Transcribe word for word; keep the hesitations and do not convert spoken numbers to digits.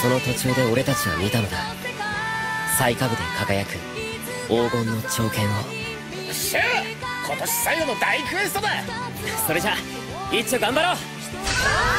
その途中で俺たちは見たのだ。最下部で輝く黄金の長剣を。 しゃあ、今年最後の大クエストだ。 それじゃ一丁頑張ろう。